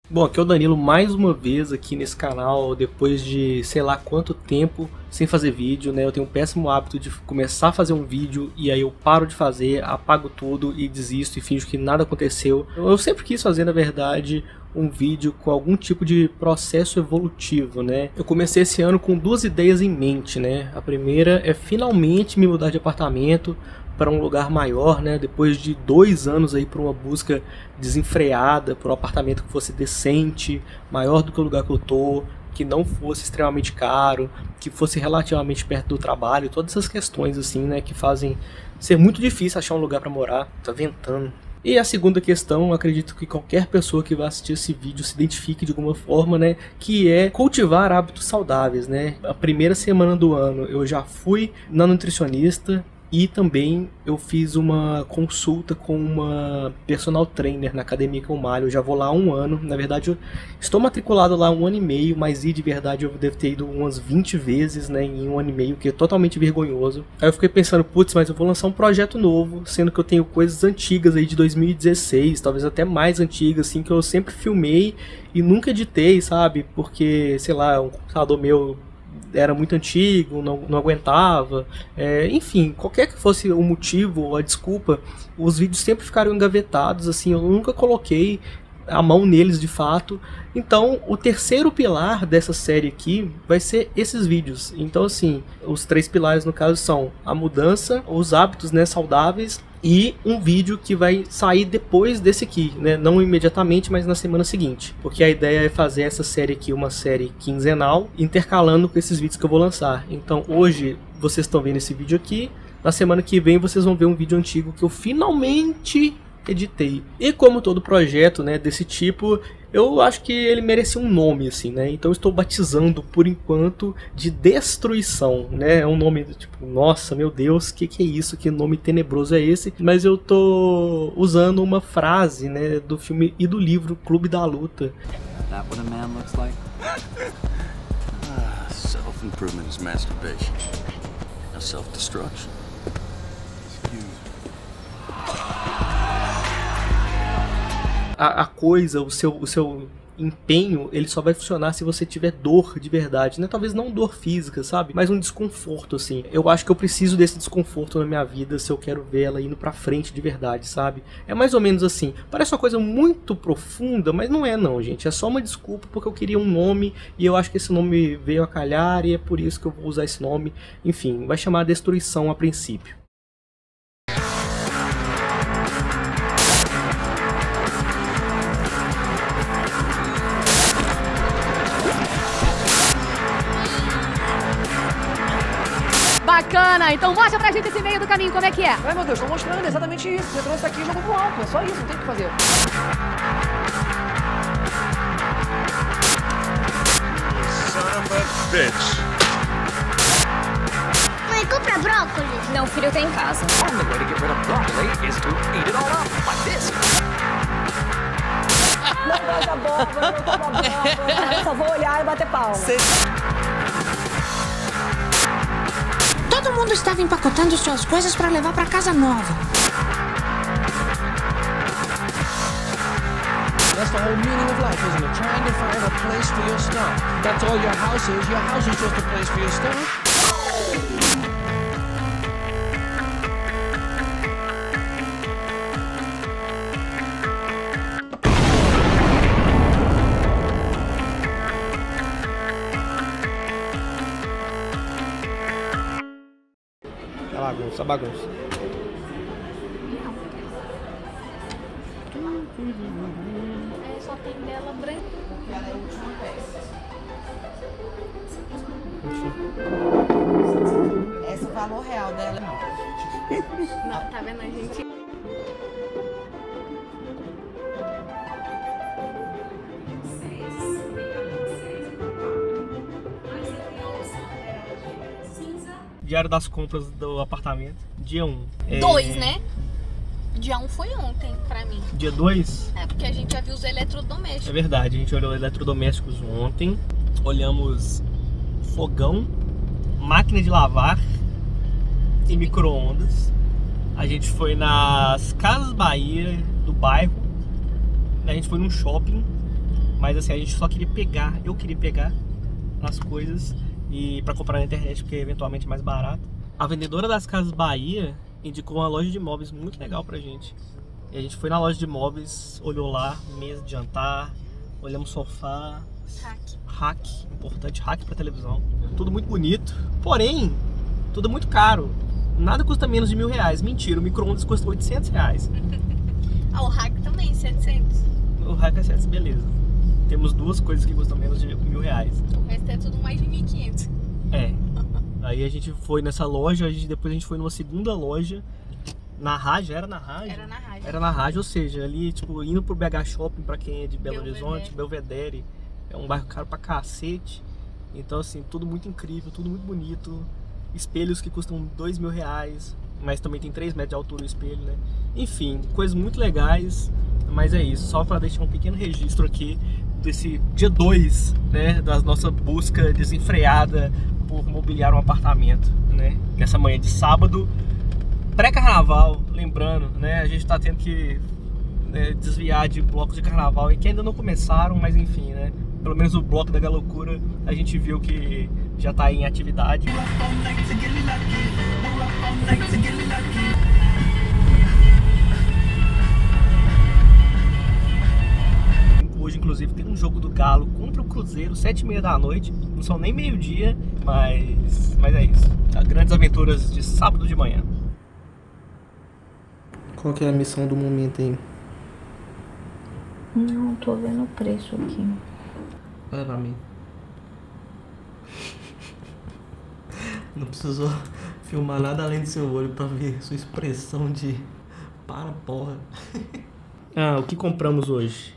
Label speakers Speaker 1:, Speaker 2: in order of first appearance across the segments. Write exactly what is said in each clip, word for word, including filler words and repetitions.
Speaker 1: Bom, aqui é o Danilo mais uma vez aqui nesse canal, depois de sei lá quanto tempo sem fazer vídeo, né? Eu tenho um péssimo hábito de começar a fazer um vídeo e aí eu paro de fazer, apago tudo e desisto e finjo que nada aconteceu. Eu sempre quis fazer, na verdade, um vídeo com algum tipo de processo evolutivo, né? Eu comecei esse ano com duas ideias em mente, né? A primeira é finalmente me mudar de apartamento para um lugar maior, né? Depois de dois anos aí por uma busca desenfreada por um apartamento que fosse decente, maior do que o lugar que eu tô, que não fosse extremamente caro, que fosse relativamente perto do trabalho, todas essas questões assim, né, que fazem ser muito difícil achar um lugar para morar. Tá ventando. E a segunda questão, acredito que qualquer pessoa que vai assistir esse vídeo se identifique de alguma forma, né, que é cultivar hábitos saudáveis, né? A primeira semana do ano eu já fui na nutricionista e também eu fiz uma consulta com uma personal trainer na academia que eu malho. Eu já vou lá há um ano, na verdade eu estou matriculado lá há um ano e meio, mas ir de verdade eu devo ter ido umas vinte vezes, né, em um ano e meio, que é totalmente vergonhoso. Aí eu fiquei pensando, putz, mas eu vou lançar um projeto novo, sendo que eu tenho coisas antigas aí de dois mil e dezesseis, talvez até mais antigas, assim, que eu sempre filmei e nunca editei, sabe, porque, sei lá, um computador meu era muito antigo, não, não aguentava, é, enfim, qualquer que fosse o motivo ou a desculpa, os vídeos sempre ficaram engavetados, assim, eu nunca coloquei a mão neles de fato. Então o terceiro pilar dessa série aqui vai ser esses vídeos. Então assim, os três pilares no caso são a mudança, os hábitos, né, saudáveis, e um vídeo que vai sair depois desse aqui, né? Não imediatamente, mas na semana seguinte. Porque a ideia é fazer essa série aqui uma série quinzenal, intercalando com esses vídeos que eu vou lançar. Então hoje vocês estão vendo esse vídeo aqui, na semana que vem vocês vão ver um vídeo antigo que eu finalmente editei. E como todo projeto, né, desse tipo, eu acho que ele merecia um nome, assim, né? Então eu estou batizando por enquanto de Destruição, né? É um nome do tipo, nossa, meu Deus, que que é isso? Que nome tenebroso é esse? Mas eu tô usando uma frase, né, do filme e do livro Clube da Luta. That what a man looks like?
Speaker 2: Ah, self-improvement is masturbation. Now self-destruction.
Speaker 1: A, a coisa, o seu, o seu empenho, ele só vai funcionar se você tiver dor de verdade, né? Talvez não dor física, sabe? Mas um desconforto, assim. Eu acho que eu preciso desse desconforto na minha vida se eu quero ver ela indo pra frente de verdade, sabe? É mais ou menos assim. Parece uma coisa muito profunda, mas não é não, gente. É só uma desculpa porque eu queria um nome e eu acho que esse nome veio a calhar e é por isso que eu vou usar esse nome. Enfim, vai chamar Destruição a princípio.
Speaker 3: Bacana, então mostra pra gente esse meio do caminho, como é que é?
Speaker 4: Ai meu Deus, tô mostrando exatamente isso. Você trouxe aqui e jogou pro alto, é só isso, não tem o que fazer.
Speaker 2: Son of a bitch.
Speaker 5: Mãe, compra brócolis.
Speaker 6: Não, filho, tem em casa.
Speaker 4: Only way to get rid of broccoli is to eat it all up, like this.
Speaker 7: Não gosto da abóbora, não gosto da abóbora. Eu só vou olhar e bater palma. Cê...
Speaker 8: Todo mundo estava empacotando suas coisas para levar para casa nova.
Speaker 9: That's the whole meaning of life, isn't it? Trying to find a place for your stuff. That's all your house is. Your house is just a place for your stuff.
Speaker 1: Bagunça, bagunça.
Speaker 3: É, só tem dela branca. Ela é a última peça.
Speaker 7: Esse é o valor real dela.
Speaker 3: Não, tá vendo a gente?
Speaker 1: Diário das compras do apartamento, dia um.
Speaker 3: Dois,
Speaker 1: é...
Speaker 3: né? Dia um foi ontem pra mim.
Speaker 1: Dia dois?
Speaker 3: É, porque a gente já viu os eletrodomésticos.
Speaker 1: É verdade, a gente olhou eletrodomésticos ontem. Olhamos fogão, máquina de lavar e micro-ondas. A gente foi nas Casas Bahia do bairro. A gente foi num shopping. Mas assim, a gente só queria pegar, eu queria pegar as coisas e pra comprar na internet, porque eventualmente é mais barato. A vendedora das Casas Bahia indicou uma loja de móveis muito legal pra gente. E a gente foi na loja de móveis, olhou lá, mesa de jantar, olhamos sofá,
Speaker 3: Hack.
Speaker 1: rack, importante, rack pra televisão. Tudo muito bonito, porém, tudo muito caro. Nada custa menos de mil reais. Mentira, o micro-ondas custa oitocentos reais.
Speaker 3: Ah, o hack também, setecentos.
Speaker 1: O rack é setecentos, beleza. Temos duas coisas que custam menos de mil reais.
Speaker 3: O resto é tudo mais de mil e quinhentos.
Speaker 1: É. Aí a gente foi nessa loja, a gente, depois a gente foi numa segunda loja. Na rádio, era na rádio?
Speaker 3: Era na rádio.
Speaker 1: Era na rádio, ou seja, ali, tipo, indo pro B H Shopping, pra quem é de Belo
Speaker 3: Belvedere.
Speaker 1: Horizonte, Belvedere. É um bairro caro pra cacete. Então, assim, tudo muito incrível, tudo muito bonito. Espelhos que custam dois mil reais, mas também tem três metros de altura o espelho, né? Enfim, coisas muito legais, mas é isso. Só pra deixar um pequeno registro aqui desse dia dois, né? Da nossa busca desenfreada por mobiliar um apartamento, né? Nessa manhã de sábado, pré-carnaval, lembrando, né? A gente tá tendo que, né, desviar de blocos de carnaval e que ainda não começaram, mas enfim, né? Pelo menos o bloco da Galocura a gente viu que já tá em atividade. Hoje, inclusive, tem um jogo do Galo contra o Cruzeiro, sete e meia da noite. Não são nem meio-dia, mas, mas é isso. Grandes aventuras de sábado de manhã. Qual que é a missão do momento aí?
Speaker 6: Não, tô vendo o preço aqui.
Speaker 1: Olha pra mim. Não precisou filmar nada além do seu olho pra ver sua expressão de para porra. Ah, o que compramos hoje?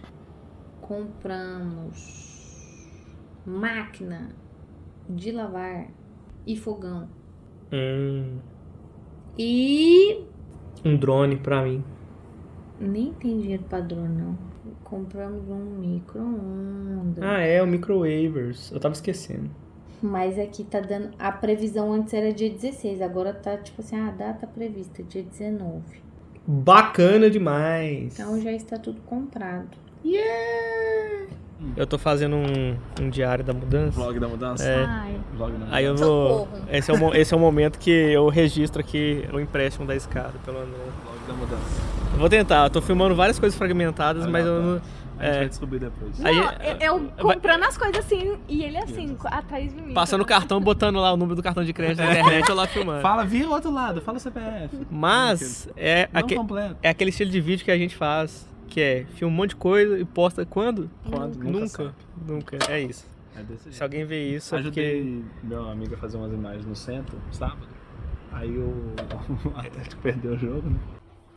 Speaker 6: Compramos máquina de lavar e fogão.
Speaker 1: Hum,
Speaker 6: E
Speaker 1: um drone pra mim.
Speaker 6: nem tem dinheiro pra drone, não. Compramos um micro-ondas.
Speaker 1: Ah, é, o Microwavers. Eu tava esquecendo.
Speaker 6: Mas aqui tá dando... A previsão antes era dia dezesseis. Agora tá tipo assim, a data prevista, dia dezenove.
Speaker 1: Bacana demais.
Speaker 6: Então já está tudo comprado.
Speaker 1: Yeah! Eu tô fazendo um, um diário da mudança.
Speaker 10: Vlog da mudança?
Speaker 1: É.
Speaker 6: Ai.
Speaker 10: Vlog da mudança.
Speaker 1: Aí eu vou... Esse é, o, mo- esse é o momento que eu registro aqui o empréstimo da escada, pelo menos.
Speaker 10: Vlog da mudança.
Speaker 1: Eu vou tentar, eu tô filmando várias coisas fragmentadas,
Speaker 10: Ah,
Speaker 1: mas
Speaker 10: tá.
Speaker 1: eu não...
Speaker 10: A gente
Speaker 1: É,
Speaker 10: vai descobrir depois.
Speaker 3: Não,
Speaker 1: Aí,
Speaker 3: eu, eu comprando as coisas assim e ele assim, atrás de mim.
Speaker 1: passando o cartão, botando lá o número do cartão de crédito na internet, eu lá filmando.
Speaker 10: Fala, vira o outro lado, fala o C P F.
Speaker 1: Mas é,
Speaker 10: Não
Speaker 1: aque-
Speaker 10: completo.
Speaker 1: é aquele estilo de vídeo que a gente faz, que é filma um monte de coisa e posta quando?
Speaker 10: Quando? Nunca
Speaker 1: Nunca.
Speaker 10: sabe.
Speaker 1: Nunca. É isso.
Speaker 10: É desse jeito.
Speaker 1: Se alguém vê isso, é
Speaker 10: Ajudei meu amigo a fazer umas imagens no centro, sábado. Aí o Atlético perdeu o jogo, né?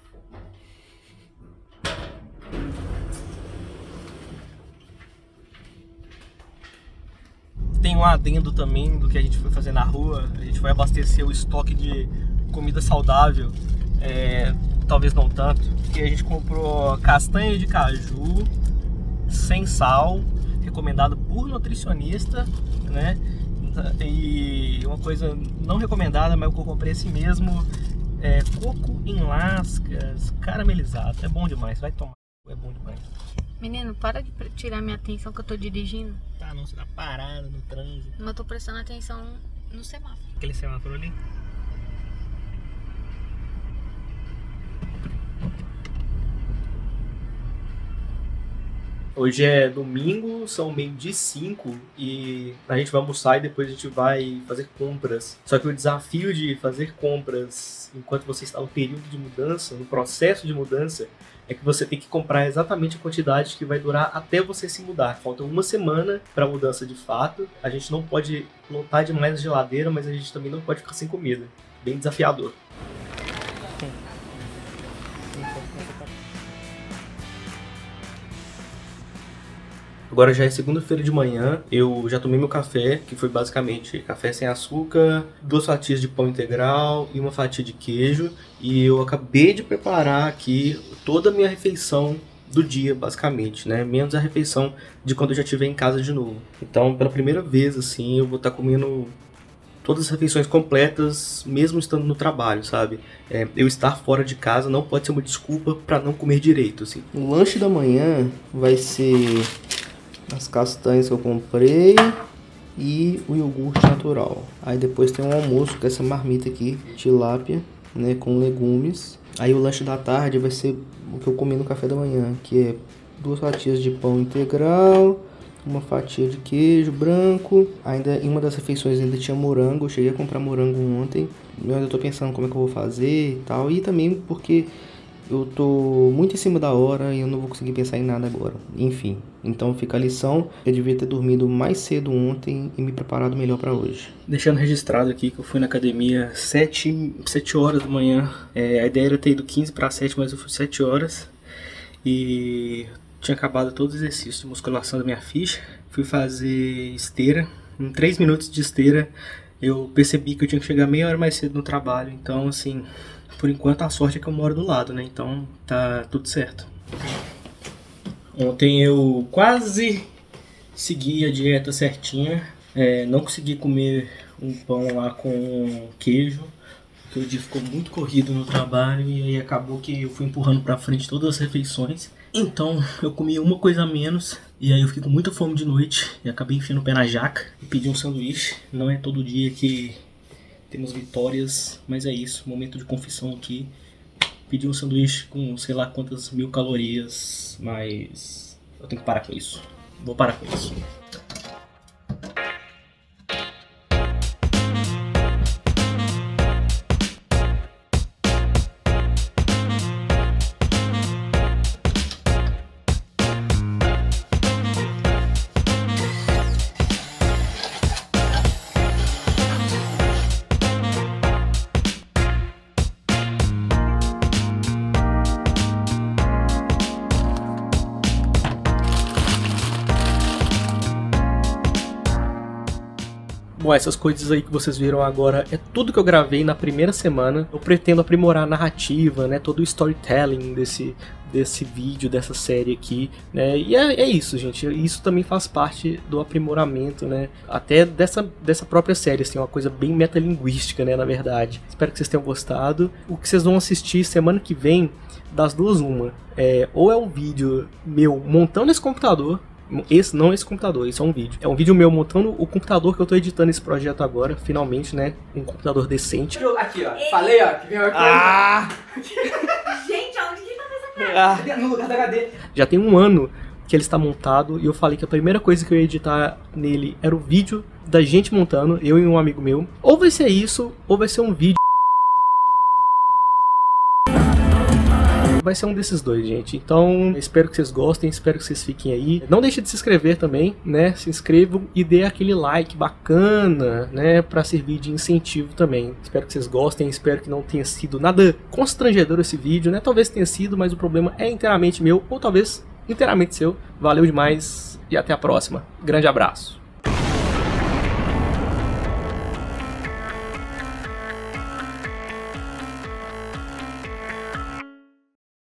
Speaker 1: Tem um adendo também do que a gente foi fazer na rua. A gente foi abastecer o estoque de comida saudável. É, talvez não tanto. Porque a gente comprou castanha de caju sem sal, recomendado por nutricionista, né? E uma coisa não recomendada, mas que eu comprei assim mesmo, é coco em lascas, caramelizado. É bom demais, vai tomar. É bom demais.
Speaker 3: Menino, para de pre- tirar minha atenção que eu tô dirigindo.
Speaker 1: Tá, não, você tá parado no trânsito.
Speaker 3: Mas eu tô prestando atenção no semáforo.
Speaker 1: Aquele semáforo ali. Hoje é domingo, são meio-dia e cinco e a gente vai almoçar e depois a gente vai fazer compras. Só que o desafio de fazer compras enquanto você está no período de mudança, no processo de mudança, é que você tem que comprar exatamente a quantidade que vai durar até você se mudar. Falta uma semana para a mudança de fato. A gente não pode lotar demais a geladeira, mas a gente também não pode ficar sem comida. Bem desafiador. Agora já é segunda-feira de manhã, eu já tomei meu café, que foi basicamente café sem açúcar, duas fatias de pão integral e uma fatia de queijo. E eu acabei de preparar aqui toda a minha refeição do dia, basicamente, né? Menos a refeição de quando eu já estiver em casa de novo. Então, pela primeira vez, assim, eu vou estar comendo todas as refeições completas, mesmo estando no trabalho, sabe? É, eu estar fora de casa não pode ser uma desculpa para não comer direito, assim. O lanche da manhã vai ser as castanhas que eu comprei e o iogurte natural. Aí depois tem um almoço, que é essa marmita aqui, tilápia, né, com legumes. Aí o lanche da tarde vai ser o que eu comi no café da manhã, que é duas fatias de pão integral, uma fatia de queijo branco. Ainda em uma das refeições ainda tinha morango. Eu cheguei a comprar morango ontem. Eu ainda tô pensando como é que eu vou fazer e tal. E também porque eu tô muito em cima da hora e eu não vou conseguir pensar em nada agora. Enfim, então fica a lição. Eu devia ter dormido mais cedo ontem e me preparado melhor pra hoje. Deixando registrado aqui que eu fui na academia sete horas da manhã. É, a ideia era ter ido quinze para sete, mas eu fui sete horas. E tinha acabado todos os exercícios de musculação da minha ficha. Fui fazer esteira. Em três minutos de esteira eu percebi que eu tinha que chegar meia hora mais cedo no trabalho. Então, assim, por enquanto a sorte é que eu moro do lado, né? Então tá tudo certo. Ontem eu quase segui a dieta certinha. É, não consegui comer um pão lá com queijo, porque o dia ficou muito corrido no trabalho e aí acabou que eu fui empurrando pra frente todas as refeições. Então eu comi uma coisa a menos e aí eu fiquei com muita fome de noite e acabei enfiando o pé na jaca e pedi um sanduíche. Não é todo dia que temos vitórias, mas é isso, momento de confissão aqui. Pedi um sanduíche com sei lá quantas mil calorias, mas eu tenho que parar com isso. Vou parar com isso. Bom, essas coisas aí que vocês viram agora é tudo que eu gravei na primeira semana. Eu pretendo aprimorar a narrativa, né, todo o storytelling desse, desse vídeo, dessa série aqui, né, e é, é isso, gente. Isso também faz parte do aprimoramento, né, até dessa, dessa própria série, assim, uma coisa bem metalinguística, né, na verdade. Espero que vocês tenham gostado. O que vocês vão assistir semana que vem, das duas uma, é, ou é um vídeo meu montando esse computador. Esse não é esse computador, isso é um vídeo. É um vídeo meu montando o computador que eu tô editando esse projeto agora, finalmente, né? Um computador decente.
Speaker 4: Aqui, ó. Falei, ó, que vem uma coisa. Ah!
Speaker 3: Gente, aonde que tá essa cara?
Speaker 4: No lugar da H D.
Speaker 1: Já tem um ano que ele está montado e eu falei que a primeira coisa que eu ia editar nele era o vídeo da gente montando, eu e um amigo meu. Ou vai ser isso, ou vai ser um vídeo. Vai ser um desses dois, gente. Então, espero que vocês gostem, espero que vocês fiquem aí. Não deixe de se inscrever também, né? Se inscrevam e dê aquele like bacana, né? Pra servir de incentivo também. Espero que vocês gostem, espero que não tenha sido nada constrangedor esse vídeo, né? Talvez tenha sido, mas o problema é inteiramente meu, ou talvez inteiramente seu. Valeu demais e até a próxima. Grande abraço.